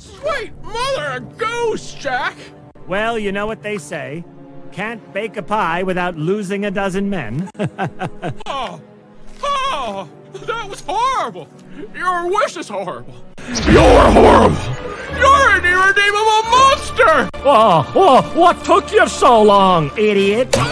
Sweet mother of goose, Jack! Well, you know what they say. Can't bake a pie without losing a dozen men. Oh, that was horrible! Your wish is horrible! You're horrible! You're an irredeemable monster! Oh, what took you so long, idiot?